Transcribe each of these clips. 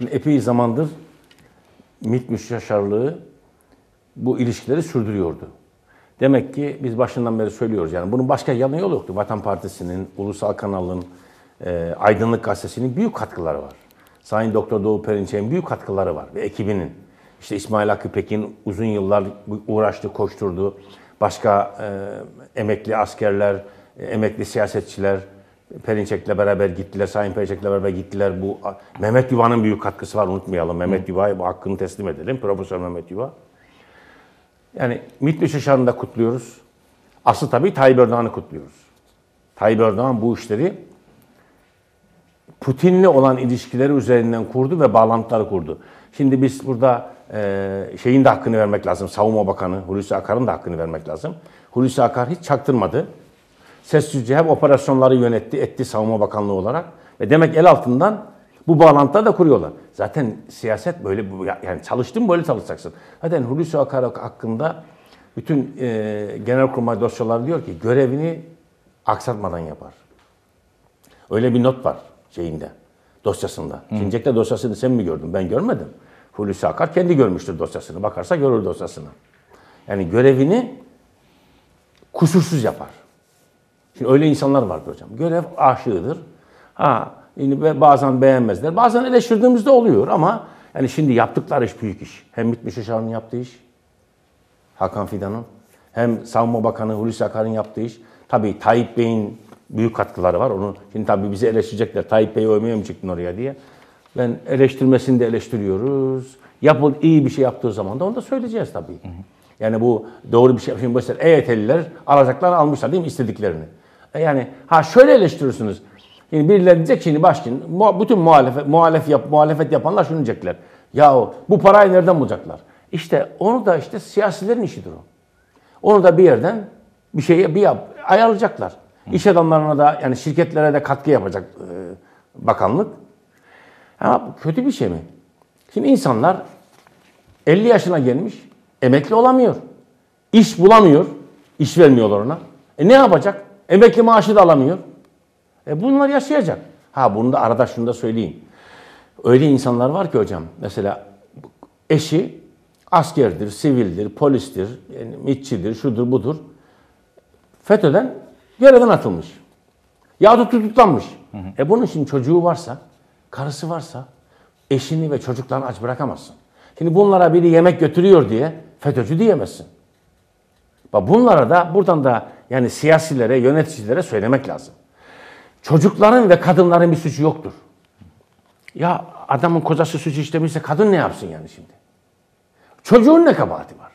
Şimdi epey zamandır MİT müsteşarlığı bu ilişkileri sürdürüyordu. Demek ki biz başından beri söylüyoruz. Yani bunun başka yanı yolu yoktu. Vatan Partisi'nin, Ulusal Kanal'ın, Aydınlık Gazetesi'nin büyük katkıları var. Sayın Doktor Doğu Perinçek'in büyük katkıları var ve ekibinin. İşte İsmail Hakkı Pekin uzun yıllar uğraştı, koşturdu. Başka emekli askerler, emekli siyasetçiler Perinçek'le beraber gittiler. Sayın Perinçek'le beraber gittiler. Bu Mehmet Yuva'nın büyük katkısı var, unutmayalım. Mehmet Yuva'ya bu hakkını teslim edelim. Profesör Mehmet Yuva. Yani MİT müsteşarını da kutluyoruz. Asıl tabii Tayyip Erdoğan'ı kutluyoruz. Tayyip Erdoğan bu işleri Putin'le olan ilişkileri üzerinden kurdu ve bağlantıları kurdu. Şimdi biz burada şeyin de hakkını vermek lazım. Savunma Bakanı Hulusi Akar'ın da hakkını vermek lazım. Hulusi Akar hiç çaktırmadı. Sessizce hep operasyonları yönetti, etti Savunma Bakanlığı olarak. Ve demek el altından bu bağlantıları da kuruyorlar. Zaten siyaset böyle, yani çalıştın böyle çalışacaksın. Zaten Hulusi Akar hakkında bütün Genelkurmay dosyaları diyor ki görevini aksatmadan yapar. Öyle bir not var şeyinde, dosyasında. Şincek'te dosyasını sen mi gördün? Ben görmedim. Hulusi Akar kendi görmüştür dosyasını. Bakarsa görür dosyasını. Yani görevini kusursuz yapar. Şimdi öyle insanlar vardır hocam. Görev aşığıdır. Yine bazen beğenmezler. Bazen eleştirdiğimizde oluyor ama yani şimdi yaptıkları iş büyük iş. Hem MİT Müsteşarı'nın yaptığı iş, Hakan Fidan'ın, hem Savunma Bakanı Hulusi Akar'ın yaptığı iş. Tabii Tayyip Bey'in büyük katkıları var. Onu şimdi tabii bizi eleştirecekler. Tayyip Bey'i övmeye mi çıktın oraya diye. Ben eleştirmesini de eleştiriyoruz. İyi bir şey yaptığı zaman da onu da söyleyeceğiz tabii. Yani bu doğru bir şey. Şimdi mesela EYT'liler alacaklarını almışlar değil mi, istediklerini. Yani şöyle eleştiriyorsunuz. Şimdi birileri diyecek şimdi bütün muhalefet yapanlar şunu diyecekler. Yahu bu parayı nereden bulacaklar? İşte onu da siyasilerin işidir o. Onu da bir yerden ayarlayacaklar. İş adamlarına da yani şirketlere de katkı yapacak bakanlık. Ama kötü bir şey mi? Şimdi insanlar 50 yaşına gelmiş, emekli olamıyor. İş bulamıyor, iş vermiyorlar ona. Ne yapacak? Emekli maaşı da alamıyor. Bunlar yaşayacak. Bunu da arada şunu da söyleyeyim. Öyle insanlar var ki hocam, mesela eşi askerdir, sivildir, polistir, yani MİT'çidir, şudur budur. FETÖ'den görevden atılmış. Yahut tutuklanmış. Bunun şimdi çocuğu varsa, karısı varsa eşini ve çocuklarını aç bırakamazsın. Şimdi bunlara biri yemek götürüyor diye FETÖ'cü diyemezsin. Bunlara da buradan da yani siyasilere, yöneticilere söylemek lazım. Çocukların ve kadınların bir suçu yoktur. Ya adamın kocası suç işlemişse kadın ne yapsın yani şimdi? Çocuğun ne kabahati var?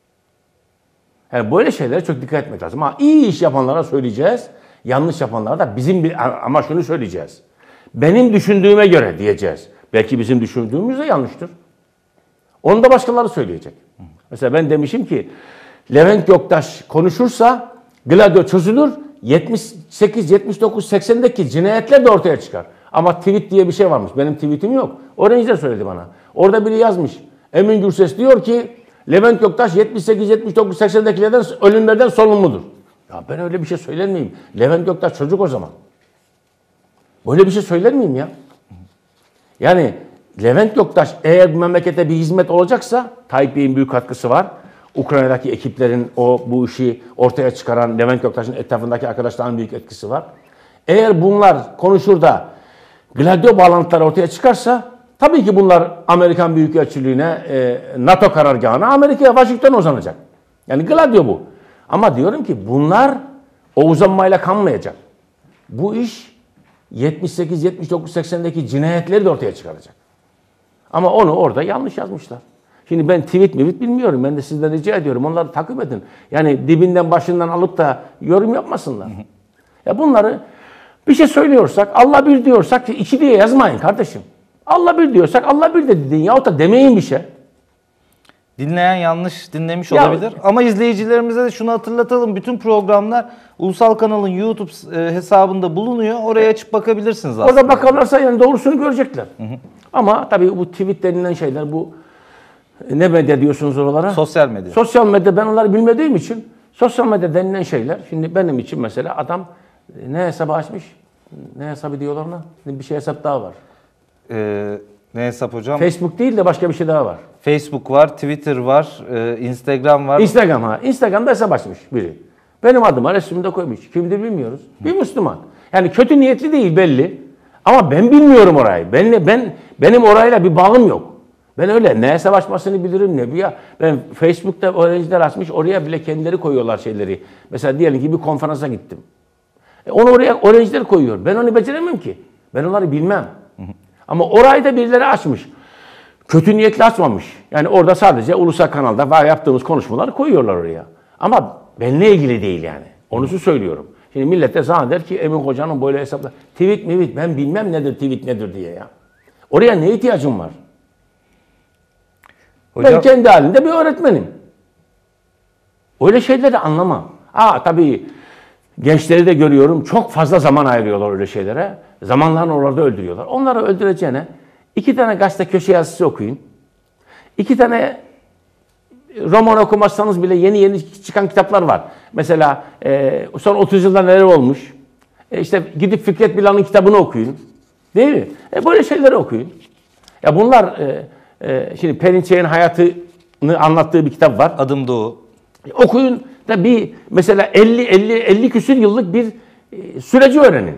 Yani böyle şeylere çok dikkat etmek lazım. İyi iş yapanlara söyleyeceğiz. Yanlış yapanlara da ama şunu söyleyeceğiz. Benim düşündüğüme göre diyeceğiz. Belki bizim düşündüğümüz de yanlıştır. Onu da başkaları söyleyecek. Mesela ben demişim ki Levent Göktaş konuşursa Gladio çözülür. 78, 79, 80'deki cinayetler de ortaya çıkar. Ama tweet diye bir şey varmış. Benim tweetim yok. Öğrenci de söyledi bana. Orada biri yazmış. Emin Gürses diyor ki Levent Göktaş 78, 79, 80'dekilerden ölümlerden sorumludur. Ya ben öyle bir şey söyler miyim? Levent Göktaş çocuk o zaman. Böyle bir şey söyler miyim ya? Yani Levent Göktaş eğer bu memlekete bir hizmet olacaksa Tayyip Bey'in büyük katkısı var. Ukrayna'daki ekiplerin bu işi ortaya çıkaran Levent Göktaş'ın etrafındaki arkadaşların büyük etkisi var. Eğer bunlar konuşur da Gladio bağlantıları ortaya çıkarsa tabii ki bunlar Amerikan Büyükelçiliğine, NATO karargahına, Amerika'ya, Washington'a uzanacak. Yani Gladio bu. Ama diyorum ki bunlar o uzanmayla kalmayacak. Bu iş 78, 79, 80'deki cinayetleri de ortaya çıkaracak. Ama onu orada yanlış yazmışlar. Şimdi ben tweet bilmiyorum. Ben de sizden rica ediyorum. Onları takip edin. Yani dibinden başından alıp da yorum yapmasınlar. Ya bunları bir şey söylüyorsak, Allah bir diyorsak iki diye yazmayın kardeşim. Allah bir diyorsak Allah bir de dedin. Yahut da demeyin bir şey. Dinleyen yanlış dinlemiş olabilir. Ama izleyicilerimize de şunu hatırlatalım. Bütün programlar Ulusal Kanal'ın YouTube hesabında bulunuyor. Oraya açıp bakabilirsiniz aslında. Orada bakarlarsa yani doğrusunu görecekler. Ama tabii bu tweet denilen şeyler, bu ne medya diyorsunuz oralara? Sosyal medya. Sosyal medya, ben onları bilmediğim için sosyal medya denilen şeyler, şimdi benim için mesela adam ne hesabı açmış? Ne hesabı diyorlar ona? Bir şey hesap daha var. Ne hesap hocam? Facebook değil de başka bir şey daha var. Facebook var, Twitter var, Instagram var. Instagram ha. Instagram'da hesap açmış biri. Benim adıma resmini de koymuş. Kimdir bilmiyoruz. Bir Müslüman. Yani kötü niyetli değil belli. Ama ben bilmiyorum orayı. Benim orayla bir bağım yok. Ben öyle ne hesap açmasını bilirim ne bir ya. Ben Facebook'ta öğrenciler açmış oraya bile kendileri koyuyorlar şeyleri. Mesela diyelim ki bir konferansa gittim. Onu oraya öğrenciler koyuyor. Ben onu beceremem ki. Ben onları bilmem. Ama orayı da birileri açmış. Kötü niyetli açmamış. Yani orada sadece ulusal kanalda var yaptığımız konuşmaları koyuyorlar oraya. Ama benimle ilgili değil yani. Onu söylüyorum. Şimdi millet de zanneder ki Emin Hoca'nın böyle hesaplar. Tweet ben bilmem nedir tweet nedir diye ya. Oraya ne ihtiyacım var? Hocam, ben kendi halinde bir öğretmenim. Öyle şeyleri anlamam. Tabii gençleri de görüyorum. Çok fazla zaman ayırıyorlar öyle şeylere. Zamanlarını orada öldürüyorlar. Onları öldüreceğine 2 tane gazete köşe yazısı okuyun. 2 tane roman okumazsanız bile yeni çıkan kitaplar var. Mesela son 30 yılda neler olmuş. İşte gidip Fikret Bilal'ın kitabını okuyun. Değil mi? Böyle şeyleri okuyun. Ya bunlar şimdi Perinçek'in hayatını anlattığı bir kitap var. Adım Doğu. Okuyun da bir mesela 50 küsür yıllık bir süreci öğrenin.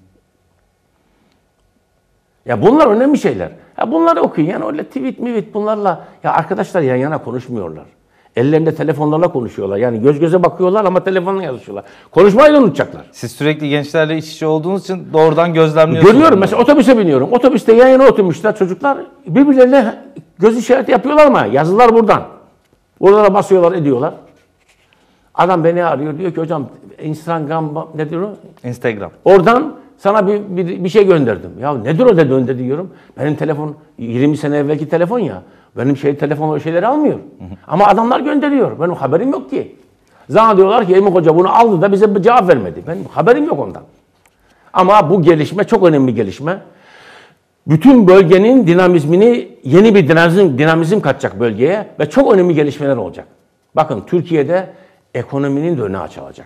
Ya bunlar önemli şeyler. Ya bunları okuyun. Yani öyle tweet bunlarla ya arkadaşlar yan yana konuşmuyorlar. Ellerinde telefonlarla konuşuyorlar. Yani göz göze bakıyorlar ama telefonla yazışıyorlar. Konuşmayı da unutacaklar. Siz sürekli gençlerle iç içe olduğunuz için doğrudan gözlemliyorsunuz. Görüyorum mesela otobüse biniyorum. Otobüste yan yana oturmuşlar çocuklar. Birbirlerine göz işareti yapıyorlar ama yazılar buradan. Oralara basıyorlar ediyorlar. Adam beni arıyor diyor ki hocam Instagram nedir o? Instagram. Oradan sana bir şey gönderdim. Ya nedir o dedi diyorum. Benim telefon 20 sene evvelki telefon ya. Benim telefon o şeyleri almıyor. Ama adamlar gönderiyor. Benim haberim yok ki. Zannediyorlar ki Emin Hoca bunu aldı da bize bir cevap vermedi. Benim haberim yok ondan. Ama bu gelişme çok önemli bir gelişme. Bütün bölgenin dinamizmini yeni bir dinamizm katacak bölgeye ve çok önemli gelişmeler olacak. Bakın Türkiye'de ekonominin de önü açılacak.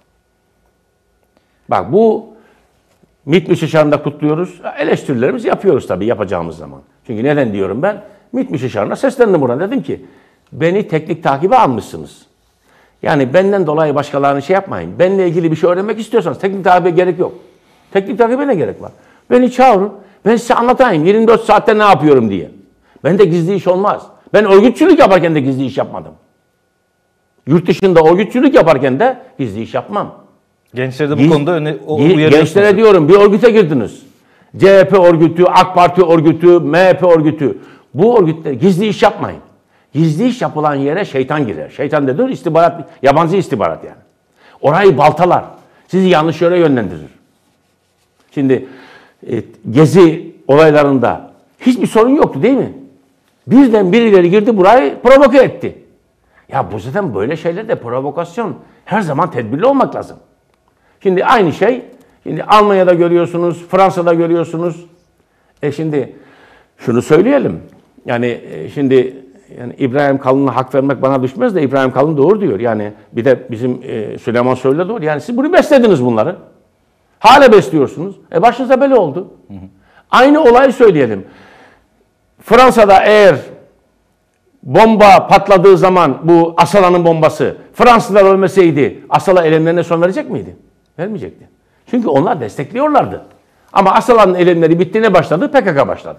Bak bu MİT Müsteşarı'nda kutluyoruz. Eleştirilerimizi yapıyoruz tabii yapacağımız zaman. Çünkü neden diyorum ben? MİT Müsteşarı'na seslendim buna. Dedim ki beni teknik takibe almışsınız. Yani benden dolayı başkalarını şey yapmayın. Benimle ilgili bir şey öğrenmek istiyorsanız teknik takibe gerek yok. Teknik takibe ne gerek var? Beni çağırın. Ben size anlatayım 24 saatte ne yapıyorum diye. Bende gizli iş olmaz. Ben örgütçülük yaparken de gizli iş yapmadım. Yurt dışında örgütçülük yaparken de gizli iş yapmam. Gençlere de bu konuda uyarıyorsunuz. Gençlere diyorum bir örgüte girdiniz. CHP örgütü, AK Parti örgütü, MHP örgütü. Bu örgütte gizli iş yapmayın. Gizli iş yapılan yere şeytan girer. Şeytan dediğin istihbarat, yabancı istihbarat yani. Orayı baltalar. Sizi yanlış yere yönlendirir. Şimdi Gezi olaylarında hiçbir sorun yoktu değil mi? Birden birileri girdi burayı provoke etti. Ya bu zaten böyle şeylerde provokasyon. Her zaman tedbirli olmak lazım. Şimdi aynı şey, şimdi Almanya'da görüyorsunuz, Fransa'da görüyorsunuz. Şimdi şunu söyleyelim. Yani şimdi yani İbrahim Kalın'a hak vermek bana düşmez de İbrahim Kalın doğru diyor. Yani bir de bizim Süleyman Soylu doğru. Yani siz bunu beslediniz bunları. Hala besliyorsunuz. Başınıza böyle oldu. Aynı olayı söyleyelim. Fransa'da eğer bomba patladığı zaman bu Asala'nın bombası Fransızlar ölmeseydi Asala eylemlerine son verecek miydi? Vermeyecekti. Çünkü onlar destekliyorlardı. Ama Asala'nın eylemleri bittiğine başladı, PKK başladı.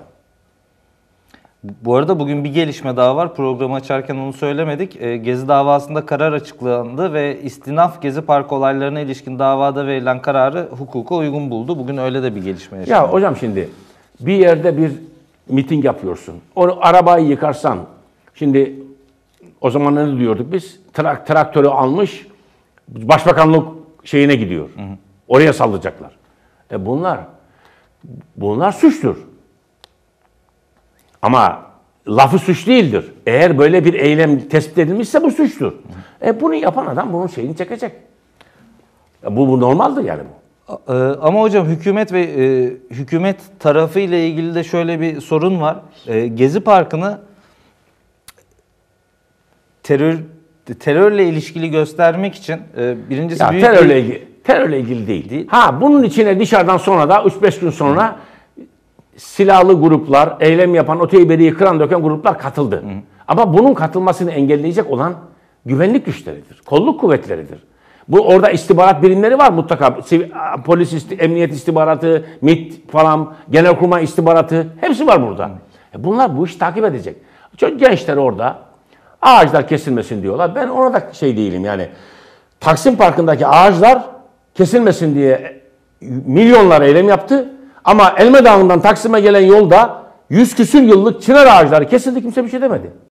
Bu arada bugün bir gelişme daha var. Programı açarken onu söylemedik. Gezi davasında karar açıklandı ve istinaf Gezi Parkı olaylarına ilişkin davada verilen kararı hukuka uygun buldu. Bugün öyle de bir gelişme yaşandı. Ya hocam şimdi bir yerde bir miting yapıyorsun. Onu arabayı yıkarsan, şimdi o zaman ne diyorduk biz? Traktörü almış, başbakanlık şeyine gidiyor. Oraya saldıracaklar. Bunlar suçtur. Ama lafı suç değildir. Eğer böyle bir eylem tespit edilmişse bu suçtur. Bunu yapan adam bunun şeyini çekecek. Bu normaldir yani bu. Ama hocam hükümet ve hükümet tarafı ile ilgili de şöyle bir sorun var. Gezi Parkı'nı terörle ilişkili göstermek için birincisi ya büyük terörle ilgili değil. Ha bunun içine dışarıdan sonra da 3-5 gün sonra silahlı gruplar, eylem yapan, o teyberiyi kıran döken gruplar katıldı. Ama bunun katılmasını engelleyecek olan güvenlik güçleridir, kolluk kuvvetleridir. Bu orada istihbarat birimleri var mutlaka. Polis, emniyet istihbaratı, MİT falan, Genelkurmay istihbaratı hepsi var burada. Bunlar bu işi takip edecek. Çok gençler orada ağaçlar kesilmesin diyorlar. Ben ona da şey değilim yani. Taksim Parkı'ndaki ağaçlar kesilmesin diye milyonlar eylem yaptı. Ama Elme Dağı'ndan Taksim'e gelen yolda 100 küsür yıllık çınar ağaçları kesildi, kimse bir şey demedi.